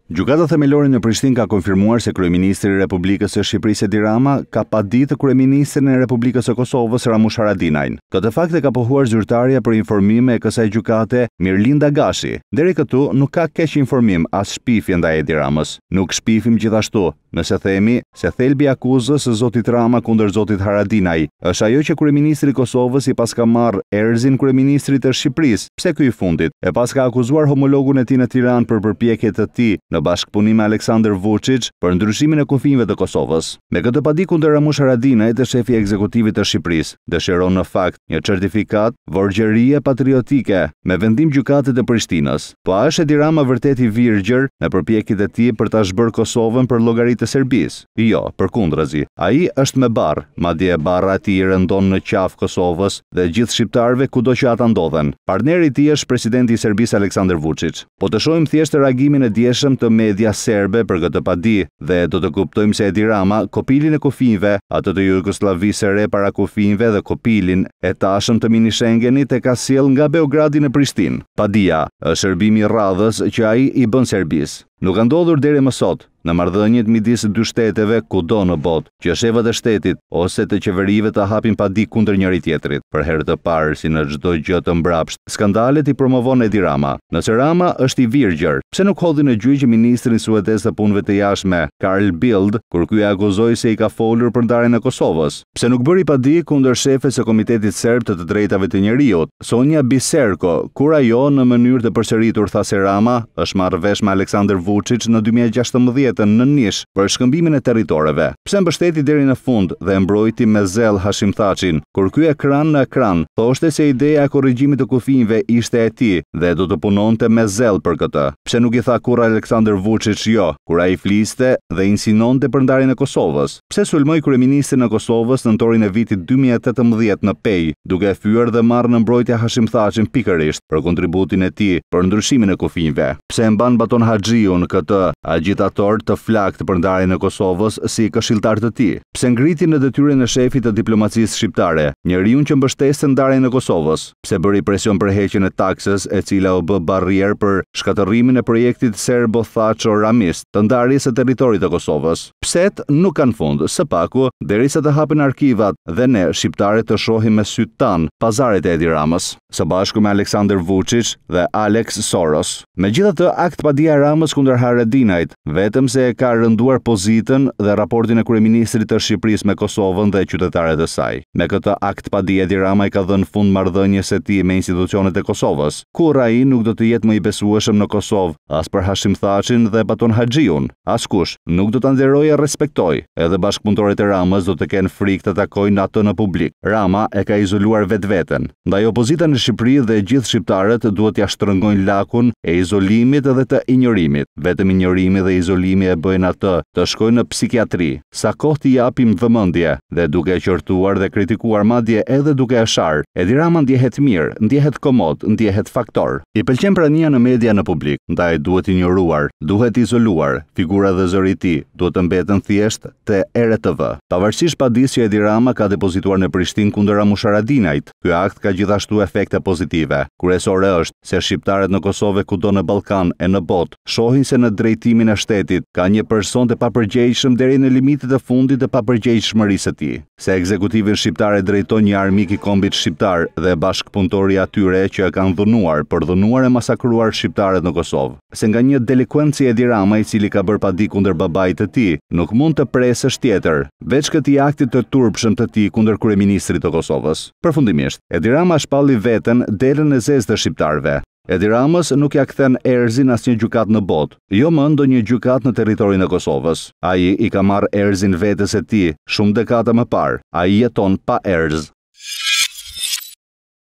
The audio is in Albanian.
Gjykata themelore në Prishtinë ka konfirmuar se kryeministri i Republikës së Shqipërisë Edi Rama ka paditë kryeministrin e Republikës së Kosovës Ramush Haradinajin. Këtë fakt e ka pohuar zyrtarja për informime e kësaj gjykate Mirlinda Gashi. Deri këtu nuk ka keq informim as shpifje ndaj Edi Ramës. Nuk shpifim gjithashtu nëse themi se thelbi i akuzës së zotit Rama kundër zotit Haradinaj është ajo që kryeministri i Kosovës i paska marrë erzin kryeministrit të Shqipërisë. Pse ky i fundit? E paska akuzuar homologun e tij në Tiranë për përpjekjet e tij në bashkëpunim me Enver Bytyci për ndryshimin e kufive të Kosovës. Me këtë padi kundër Ramush Haradinajit, shefi ekzekutivit të Shqipërisë dëshiron në fakt një certifikat vorgjerie patriotike me vendim gjykate të Prishtinës. Po a është Edi Rama vërtet i virgjër në përpjekjet e tij për ta zhbërë Kosovën për llogaritë të Serbisë? Jo, përkundrazi. Ai është me barr, madje barra e tij rëndon në qafë Kosovës dhe gjithë shqiptarëve kudo që ata ndodhen. Partneri i tij është presidenti i Serbisë Enver Bytyci. Po të shohim thjesht reagimin e dieshëm të media serbe për këtë padi dhe do të kuptojmë se Edi Rama kopilin e kufive, atë të Jugosllavisë së re para kufive dhe kopilin e tashëm të mini Schengenit e ka sjell nga Beogradi në Prishtinë. Padia është shërbimi i radhës që ai i bën Serbisë. Nuk ka ndodhur deri më sot në marrëdhëniet midis dy shteteve kudo në botë që shefat e shtetit ose të qeverive të hapin padi kundër njëri tjetrit. Për herë të parë, si në çdo gjë të mbrapsht, skandalet i promovon Edi Rama. Nëse Rama është i virgjër, pse nuk hodhi në gjyq ministrin suedez të punëve të jashtme, Carl Bildt, kur ky e akuzoi se i ka folur për ndarjen e Kosovës? Pse nuk bëri padi kundër shefes së Komitetit Serb të Drejtave të Njerëzit, Sonja Biserko, kur ajo në mënyrë të përsëritur tha se Rama është marrë vesh me Enver Bytyci në 2016 në Nish për shkëmbimin e territoreve? Pse mbështeti deri në fund dhe mbrojti me zell Hashim Thacin, kur ky ekran në ekran thoshte se ideja e korrigjimit të kufive ishte e tij dhe do të punonte me zell për këtë? Pse nuk i tha kurrë Enver Bytyci jo, kur ai fliste dhe insinonte për ndarjen e Kosovës? Pse sulmoi kryeministrin e Kosovës në nëntorin e vitit 2018 në Pej, duke fyer dhe marrë në mbrojtje Hashim Thacin pikërisht për kontributin e tij për ndryshimin e kufive? Pse e mban Baton Haxhiun, këtë agitator të flakt për ndarjen e Kosovës, si këshilltar të tij? Pse ngriti në detyrën e shefit të diplomacisë shqiptare njeriu që mbështeste ndarjen e Kosovës? Pse bëri presion për heqjen e taksës, e cila u bë barrier për shkatërrimin e projektit serbo-thaço-ramist të ndarjes së territorit të Kosovës? Pset nuk kanë fund, së paku derisa të hapen arkivat dhe ne shqiptarët të shohim me sytë tan pazaret e Edi Ramës, së bashku me Enver Bytyci dhe Alex Soros. Megjithatë, akt padia e Ramës kundër Haradinajit vetëm se e ka rënduar pozitën dhe raportin e kryeministrit të Shqipërisë me Kosovën dhe qytetarët e saj. Me këtë akt padi Edi Rama i ka dhënë fund marrëdhënies së tij me institucionet e Kosovës, kur ai nuk do të jetë më i besueshëm në Kosovë as për Hashim Thacin dhe Baton Haxhiun. Askush nuk do ta nderojë e respektojë. Edhe bashkëpunëtorët e Ramës do të kenë frikë të takojnë atë në publik. Rama e ka izoluar vetveten. Ndaj opozita në Shqipëri dhe gjithë shqiptarët duhet t'ia shtrëngojnë lakun e izolimit dhe të injorimit. Vetëm injorimi dhe izolimi e bëjnë atë të shkojnë në psikiatri. Sa kohë t'i japim vëmendje dhe duke e qortuar dhe kritikuar, madje edhe duke e sharë, Edi Rama ndjehet mirë, ndjehet komod, ndjehet faktor. I pëlqen prania në media në publik, ndaj duhet injoruar, duhet izoluar. Figura dhe zëri i tij duhet të mbeten thjesht te RTV. Pavarësisht padisë që Edi Rama ka depozituar në Prishtinë kundër Ramush Haradinajit, ky akt ka gjithashtu efekte pozitive. Kryesore është se shqiptarët në Kosovë, kudo në Ballkan e në botë, shohin se në drejtimin e shtetit ka një person të papërgjegjshëm deri në limitet e fundit të papërgjegjshmërisë së tij. Se ekzekutivin shqiptar e drejton një armik i kombit shqiptar dhe bashkëpunëtori atyre që e kanë dhunuar, përdhunuar e masakruar shqiptarët në Kosovë. Se nga një delinkuent si Edi Rama, i cili ka bërë padi kundër babait të tij, nuk mund të presësh tjetër, veç këtij aktit të turpshëm të tij kundër kryeministrit të Kosovës. Përfundimisht, Edi Rama shpalli veten delën e zezë të shqiptarëve. Edi Ramës nuk ja kthen erzin asnjë gjykat në botë, jo më ndonjë gjykat në territorin e Kosovës. Ai i ka marrë erzin vetes së tij shumë dekada më parë. Ai jeton pa erz.